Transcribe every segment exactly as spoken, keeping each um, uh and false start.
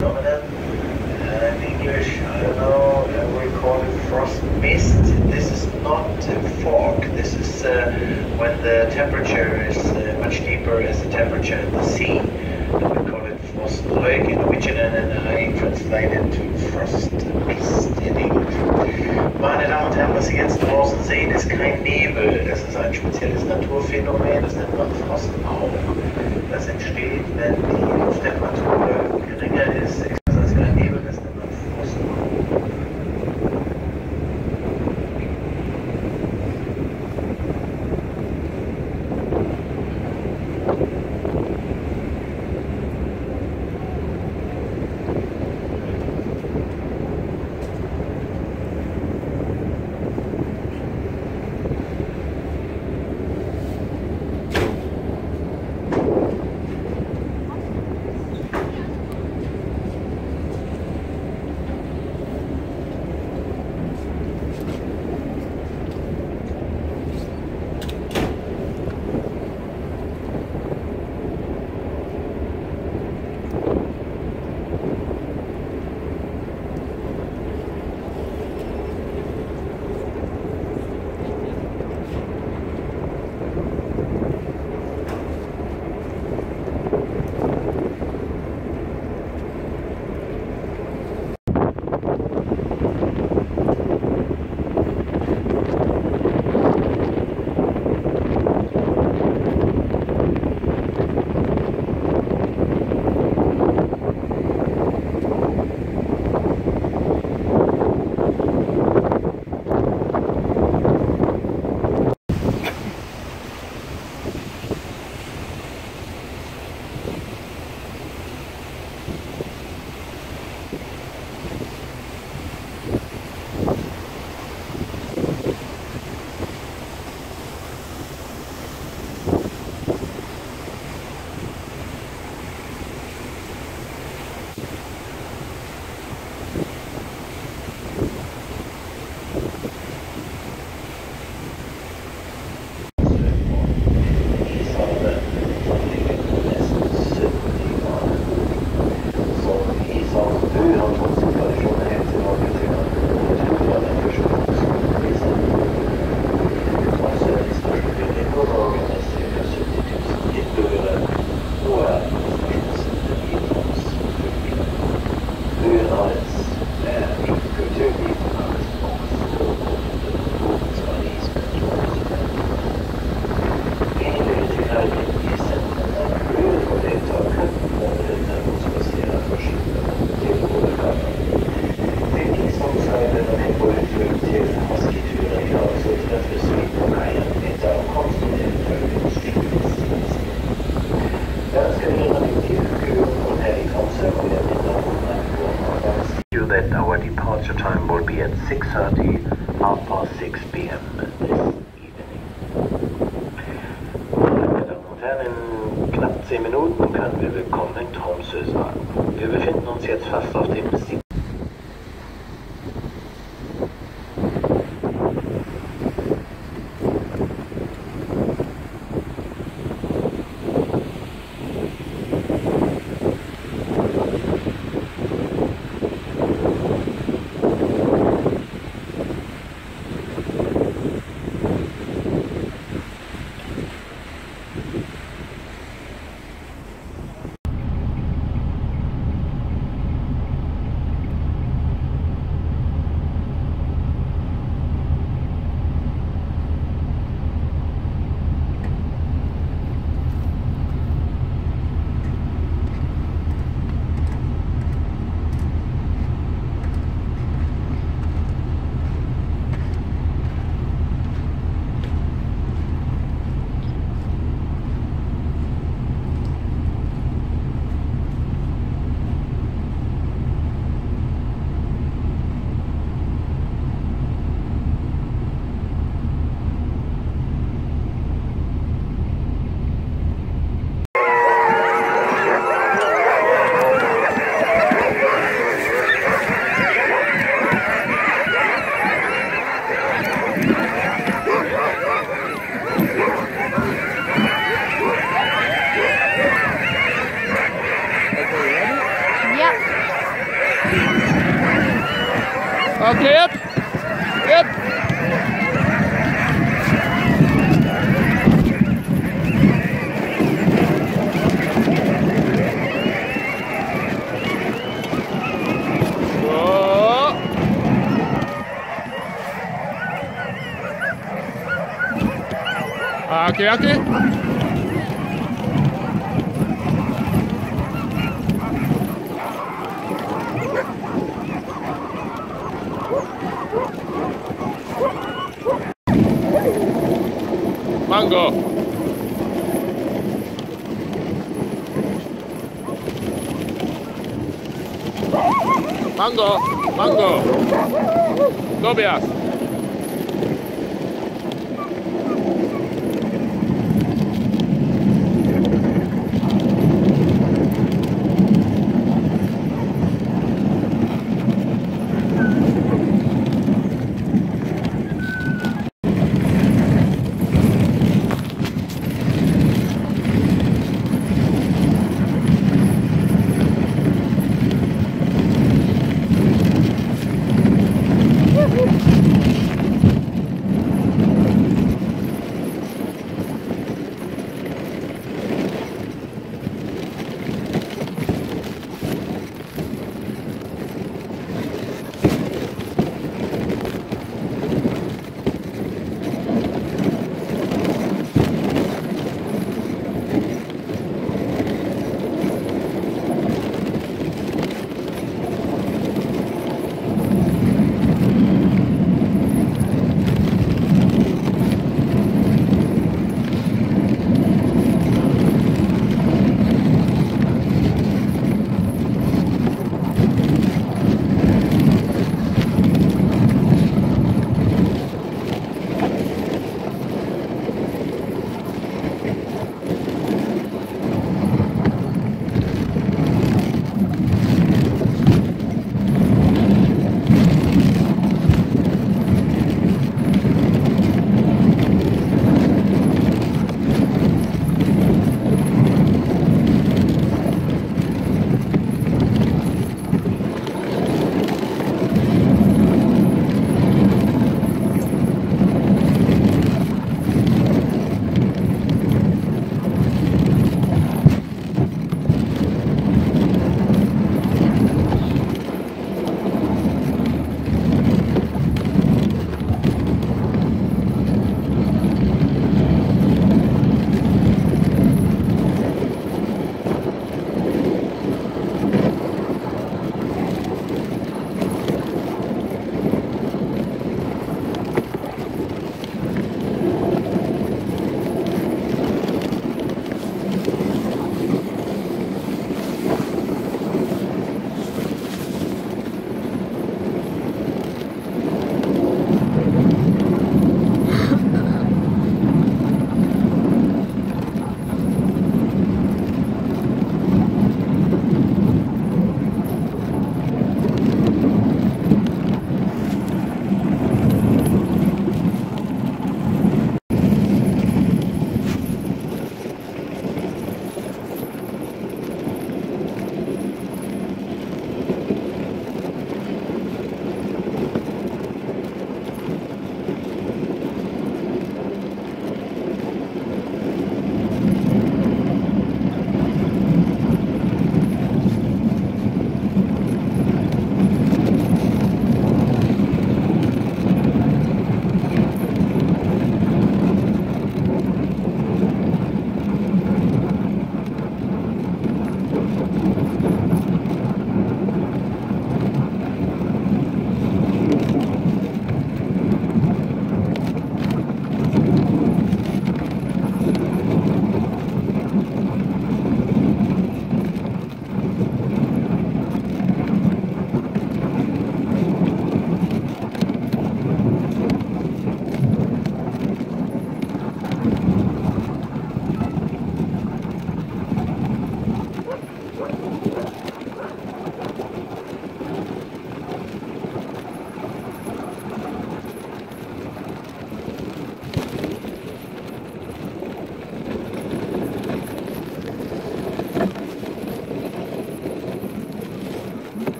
phenomenon. Uh, in English, I don't know, uh, we call it frost mist. This is not uh, fog. This is uh, when the temperature is uh, much deeper as the temperature in the sea. And we call it frostreuk in Norwegian, and I translate it to frost mist in English. Meine Damen und Herren, was Sie jetzt draußen sehen, ist kein Nebel. Das ist ein spezielles Naturphänomen, das nennt man Frostbau. Das entsteht, wenn die Lufttemperatur geringer ist. Das heißt kein Nebel, das nennt man Frostbau. That our departure time will be at six thirty, half past six p m this evening. Meine Damen und Herren, in knapp zehn Minuten können wir willkommen in Tromsø sagen. Wir befinden uns jetzt fast auf dem siebten Okay, jetzt. Jetzt. So. Okay, okay. Mango. Mango. Mango. Tobias. Woo-hoo.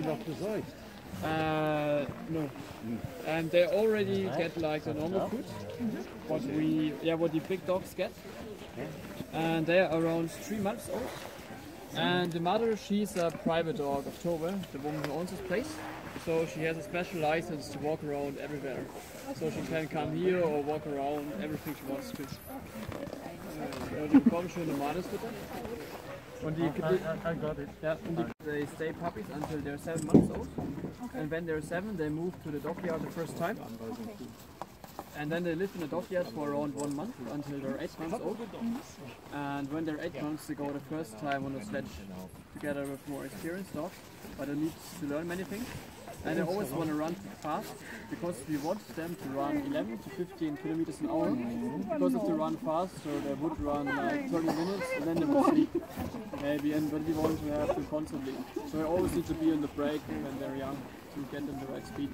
einfach besorgt? Uh, no. And they already get like the normal food, what we, yeah, what the big dogs get. And they are around three months old. And the mother, she's a private dog, October, the woman who owns this place. So she has a special license to walk around everywhere. So she can come here or walk around everything she wants to. Uh, die bekommen schöne Madesfutter. Und die, I, I got it. yeah, and die, they stay puppies until they're seven months old. And when they're seven, they move to the dog yard the first time. And then they live in the dog yard for around one month until they're eight months old. And when they're eight months, they go the first time on the sledge together with more experienced dogs. But they need to learn many things. And they always want to run fast because we want them to run eleven to fifteen kilometers an hour. Because if they run fast, so they would run like thirty minutes and then they would sleep. Maybe, and but we want to have them constantly. So they always need to be on the break when they're young to get them the right speed.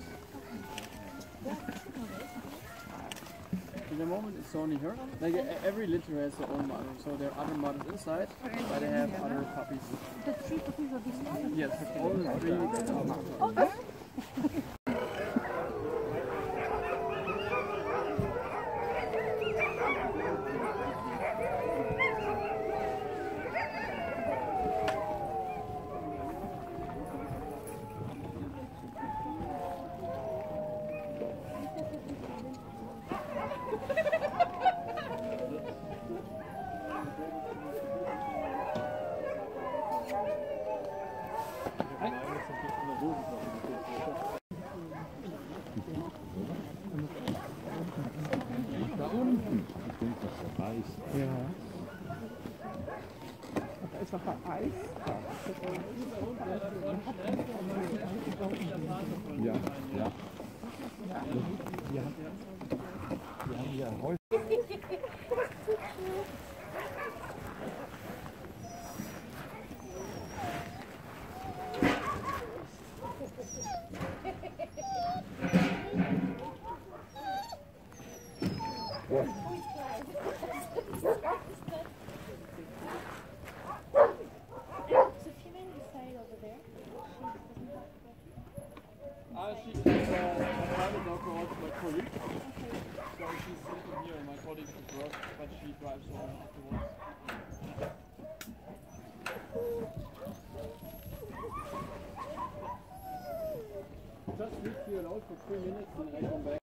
In the moment it's only her. Like every litter has their own mother, so there are other mothers inside, but they have other puppies. The three puppies are these ones? Yes, all the three are mothers. Okay. Da unten. Ich denke, das ist der Eis. Ja. Da ist noch ein Eis. Ja, ja. Wir haben, wir haben ja heute. Ah, she's uh, a private dog who also my colleague. So she's sitting here and my colleague is work, but she drives home afterwards. Just leave here alone for three minutes and I come back.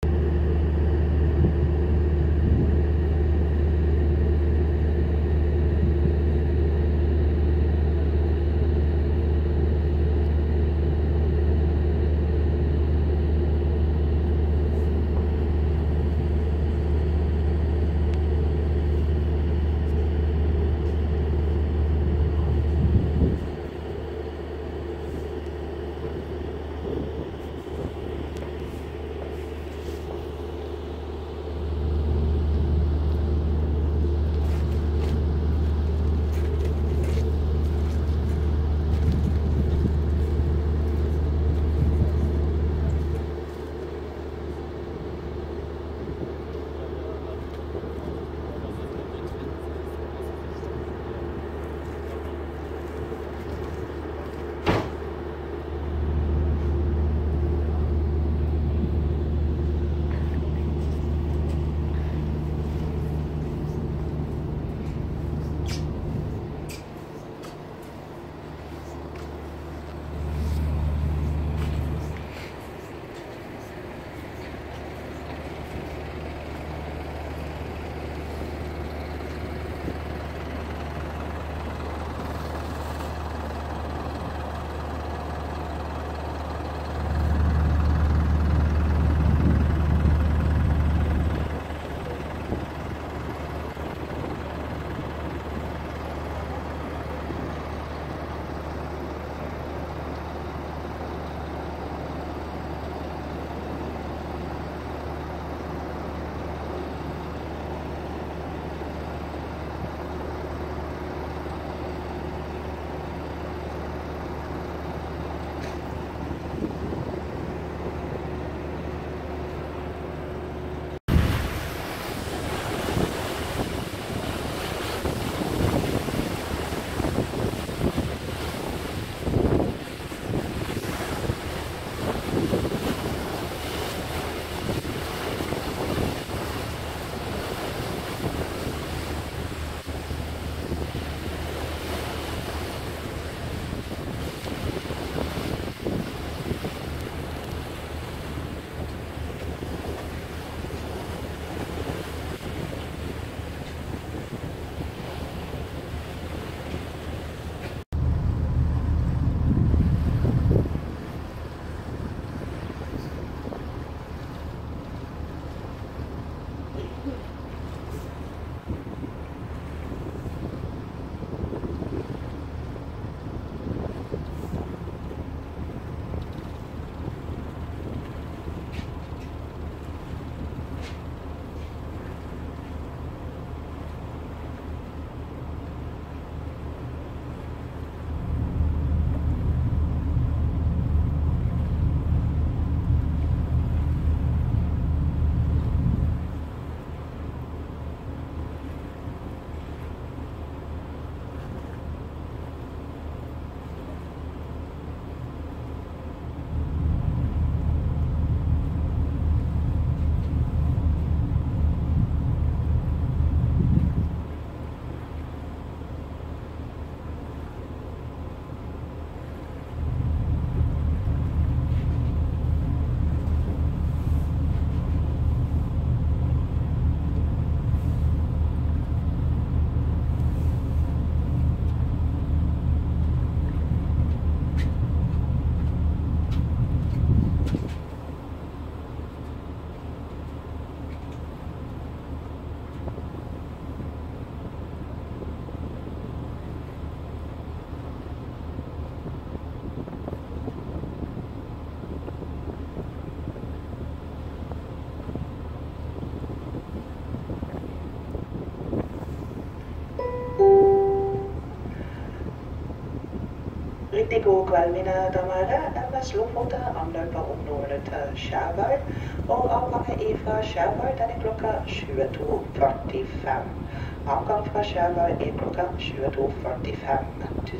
De god kveld, mine damer og herrer. M S Lofoten anløper om nord til Skjærvøy, og avgangen fra Skjærvøy den er klokka tjueto førtifem. Avgang fra Skjærvøy er klokka tjueto førtifem. Tusen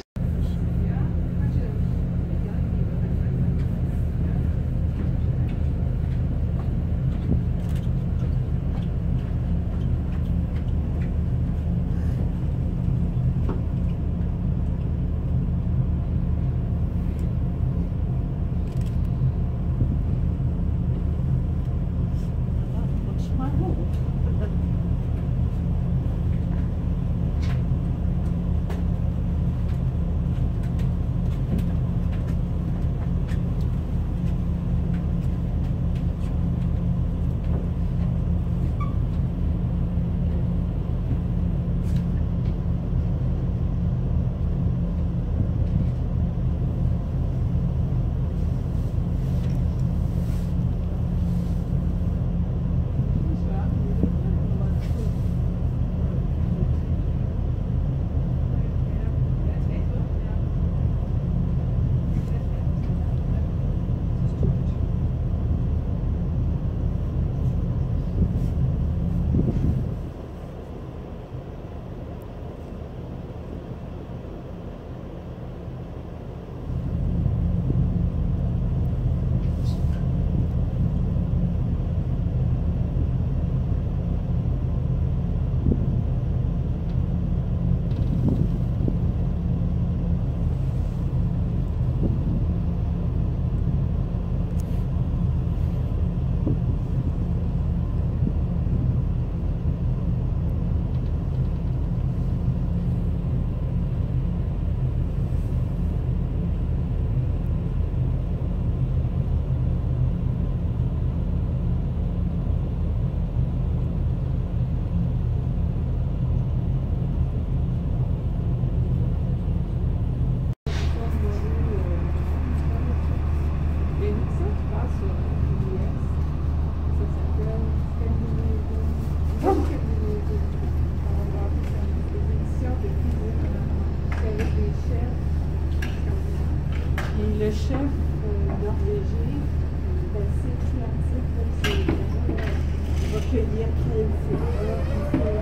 le chef euh, norvégien, ben, c'est créatif, c'est vraiment, euh, il va cueillir quelques fleurs,